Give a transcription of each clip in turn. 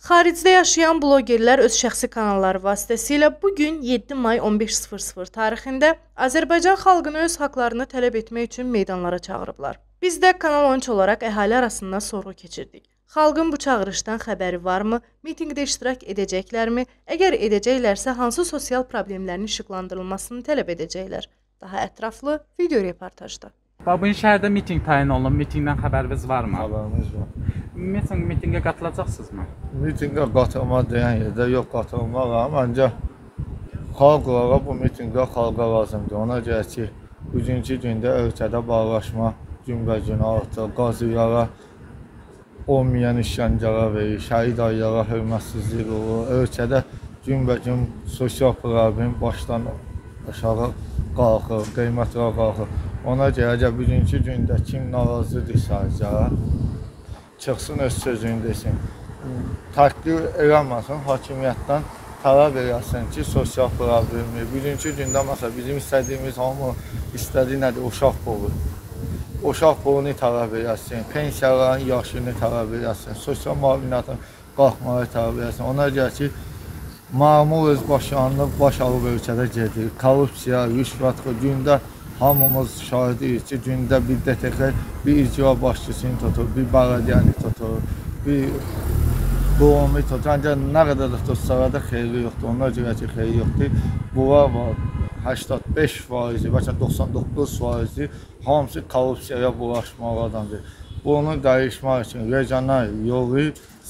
Xaricdə yaşayan blogerlər öz şəxsi kanalları vasitəsilə bugün 7 may 15:00 tarixində Azərbaycan xalqını öz haqlarını tələb etmək üçün meydanlara çağırıblar. Biz də Kanal 13 olaraq əhali arasında sorğu keçirdik. Xalqın bu çağırışdan xəbəri varmı? Mitinqdə iştirak edəcəklərmi? Əgər edəcəklərsə hansı sosial problemlərin işıqlandırılmasını tələb edəcəklər? Daha ətraflı video reportajda. Bu şəhərdə mitinq təyin olunub. Mitinqdən xəbəriniz varmı? Xəbərimiz var. Mitinqə qatılacaqsınızmı? Mitinqə qatılma deyən yerdə yox, qatılmaq, ancaq xalq olaraq bu mitinqə xalqa lazımdır. Ona görə ki, bugünkü gündə ölkədə bağlaşma günbəgün artır, qazılara olmayan işgəncələr verir, şəhid ailələrə hörmətsizlik olur. Ölkədə günbəgün sosial problem başdan aşağı qalxır, qiymətlər qalxır. Ona görə əgər bugünkü gündə kim narazıdırsa, çıxsın öz sözünü desin. Təqdir eləməsin, hakimiyyətdən tələb eləsin ki, sosial problemi. Bugünkü gündə məsələn bizim istədiyimiz hamı istədiyi nədir? Uşaq pulu. Uşaq pulunu tələb eləsin, pensiyaların yaşını tələb eləsin, sosial müavinətin qalxmağı tələb eləsin. Ona görə ki, məmur öz başlanılıq baş alıb ölkədə gedir. Korrupsiya, rüşvət gündə hamımız şahidik ki, gündə bir DTX, bir icra başçısını tutur, bir bələdiyyəni tutur, bir qovumu tutur. Ancaq nə qədər də tutsalar da xeyri yoxdur. Ona görə ki, xeyri yoxdur. Bunlar var, 85%, bəlkə 99% hamısı korrupsiyaya bulaşmaqdadır. Bunu dəyişmək üçün regional yolu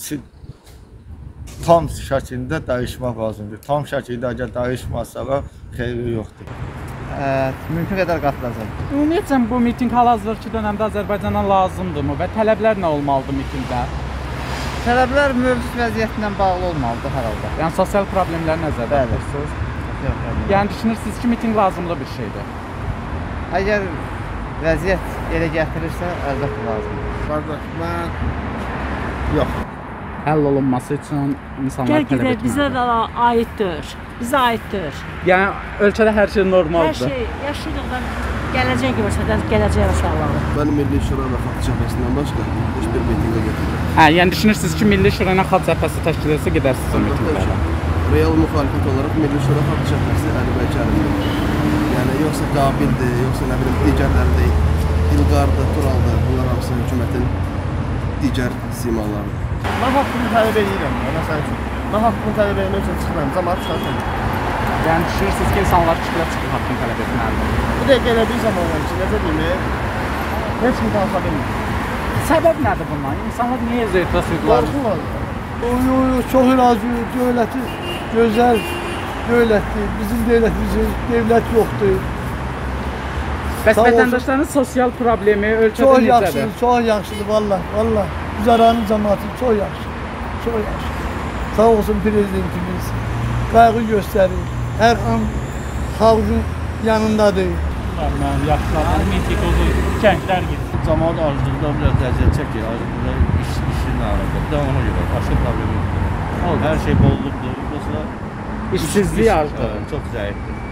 tam şəkildə dəyişmək lazımdır. Tam şəkildə əgər dəyişməsələr xeyri yoxdur. Mümkün qədər qatılacaq. Ümumiyyətlə bu mitinq hal-hazırki dönəmdə Azərbaycana lazımdırmı və tələblər nə olmalıdır mitinqdə? Tələblər mövcud vəziyyətlə bağlı olmalıdır hər halda. Yəni sosial problemləri nəzərdə tutursuz? Yəni düşünürsünüz ki, mitinq lazımlı bir şeydir. Əgər vəziyyət elə gətirirsə, əlbəttə lazımdır. Qardaş, mən yox. Həll olunması üçün insanlar tələb etməlidir. Bizə də aiddir. Bizə aiddir. Yəni ölkədə hər şey Hər normaldır. şey yaşayırıq, gələcək görsədən gələcək inşallah. Ben Milli Şura və Xalq Cəbhəsindən başqa heç bir mitinqə getmirəm. Hə, yəni düşünürsünüz ki, Milli Şura ilə Xalq Cəbhəsi təşkil etsə gedərsiniz o mitinqlərə. Real müxalifət olaraq Milli Şura Xalq Cəbhəsi Əli Bəkərimdir. Yəni yoxsa Qabildir, yoxsa nə bilim digərlərdir, İlqardır, Turaldır. Bunlar hamısı hökumətin digər simalarıdır. Mən haqqımı tələb edirəm. Məsəl üçün, mən haqqımı tələb etmək üçün çıxıram, cəmaət çıxarım. Yəni düşünürsünüz ki, insanlar kütlə çıxıb haqqını tələb etməlidir. Bu dəqiqə elə bir zaman var ki, necə deyim, heç kim danışa bilmir. Səbəb nədir bundan? İnsanlar niyə öz etiraz edirlər? Qorxurlar. Çox razı, dövləti gözəl dövlətdir. Bizim dövlətimizin dövlət yoxdur. Bəs vətəndaşların sosial problemi ölkədə çox necədir? yaxşıdır, çox yaxşıdır vallah. Güzəranın cəmaatı çox yaxşı. Çox yaxşı. Sağ olsun prezidentimiz. Qayğı göstərir. Hər an xalqın yanındadır. Mən yaşlıların miting olur, kəndlər gedir. Cəmaət aclıqda biraz əziyyət çəkir, aclıqda işin arasında ona görə başqa problem yoxdur. Hər şey bolluqdur, yoxsa İşsizlik azdır. Çox zəifdir.